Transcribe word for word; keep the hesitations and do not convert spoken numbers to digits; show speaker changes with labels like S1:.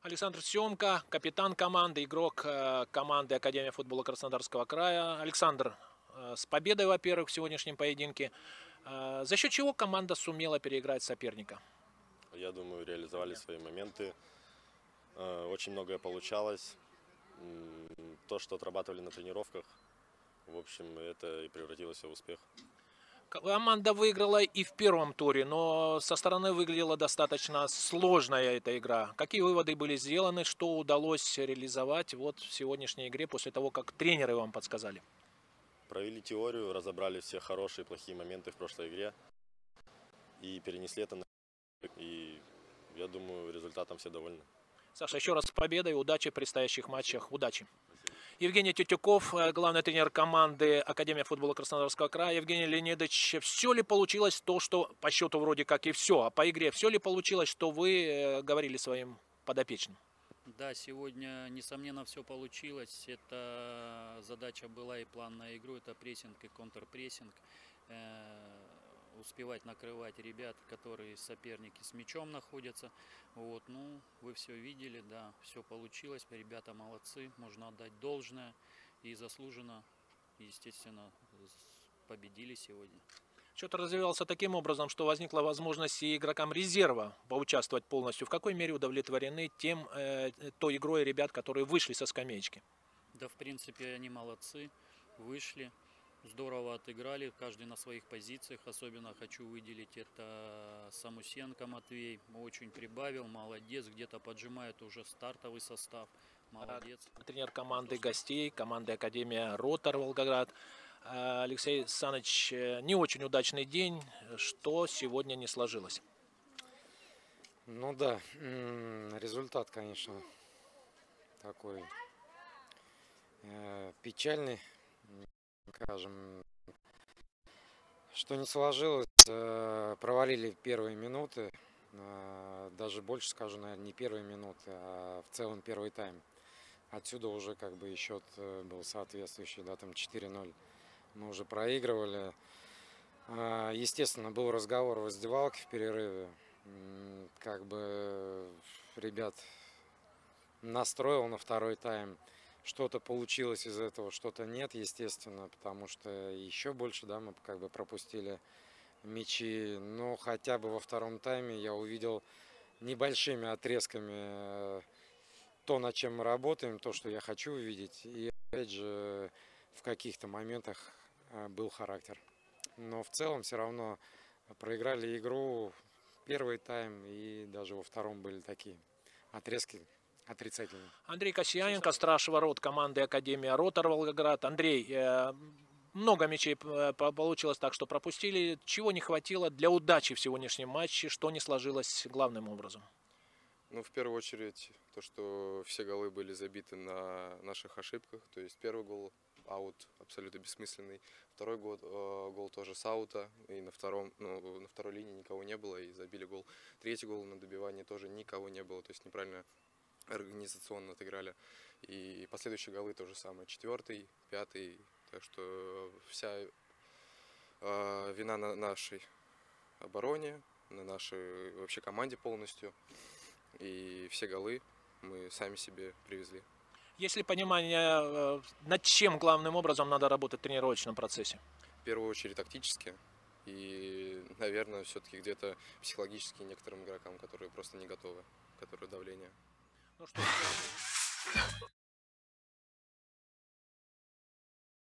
S1: Александр Семка, капитан команды, игрок э, команды Академия футбола Краснодарского края. Александр, э, с победой, во-первых, в сегодняшнем поединке. Э, За счет чего команда сумела переиграть соперника?
S2: Я думаю, реализовали свои моменты. Э, Очень многое получалось. М, То, что отрабатывали на тренировках, в общем, это и превратилось в успех.
S1: Команда выиграла и в первом туре, но со стороны выглядела достаточно сложная эта игра. Какие выводы были сделаны, что удалось реализовать вот в сегодняшней игре после того, как тренеры вам подсказали?
S2: Провели теорию, разобрали все хорошие и плохие моменты в прошлой игре и перенесли это на... И я думаю, результатом все довольны.
S1: Саша, еще раз с победой, удачи в предстоящих матчах, удачи. Евгений Тютюков, э, главный тренер команды Академия футбола Краснодарского края. Евгений Леонидович, все ли получилось то, что по счету вроде как и все, а по игре все ли получилось, что вы э, говорили своим подопечным?
S3: Да, сегодня, несомненно, все получилось. Это задача была и план на игру, это прессинг и контрпрессинг. Э, успевать накрывать ребят, которые соперники с мячом находятся. Вот, ну, вы все видели, да, все получилось. Ребята молодцы, можно отдать должное. И заслуженно, естественно, победили сегодня.
S1: Счет развивался таким образом, что возникла возможность и игрокам резерва поучаствовать полностью. В какой мере удовлетворены тем, э, той игрой ребят, которые вышли со скамеечки?
S3: Да, в принципе, они молодцы, вышли, здорово отыграли, каждый на своих позициях. Особенно хочу выделить это Самусенко Матвей, очень прибавил, молодец, где-то поджимает уже стартовый состав, молодец.
S1: Тренер команды гостей, команды Академия Ротор Волгоград. Э, Алексей Саныч, э, не очень удачный день, что сегодня не сложилось.
S4: Ну да, м, результат, конечно, такой э, печальный, м, скажем, что не сложилось, э, провалили первые минуты, э, даже больше скажу, наверное, не первые минуты, а в целом первый тайм. Отсюда уже как бы и счет э, был соответствующий, да, там четыре ноль мы уже проигрывали. А, Естественно, был разговор в раздевалке в перерыве. М, Как бы ребят настроил на второй тайм. Что-то получилось из этого, что-то нет, естественно, потому что еще больше, да, мы как бы пропустили мячи. Но хотя бы во втором тайме я увидел небольшими отрезками э, то, над чем мы работаем, то, что я хочу увидеть. И опять же, в каких-то моментах э, был характер. Но в целом все равно проиграли игру первый тайм, и даже во втором были такие отрезки отрицательные.
S1: Андрей Касьяненко, страж ворот команды Академия Ротор Волгоград. Андрей, э, много мячей э, получилось так, что пропустили. Чего не хватило для удачи в сегодняшнем матче, что не сложилось главным образом?
S5: Ну, в первую очередь, то, что все голы были забиты на наших ошибках. То есть первый гол аут абсолютно бессмысленный. Второй гол, э, гол тоже с аута. И на, втором, ну, на второй линии никого не было и забили гол. Третий гол на добивании тоже никого не было. То есть неправильно организационно отыграли. И последующие голы то же самое. Четвертый, пятый. Так что вся э, вина на нашей обороне, на нашей вообще команде полностью. И все голы мы сами себе привезли.
S1: Есть ли понимание, э, над чем главным образом надо работать в тренировочном процессе?
S5: В первую очередь тактически. И, наверное, все-таки где-то психологически некоторым игрокам, которые просто не готовы, которые давление.
S1: Ну что ж,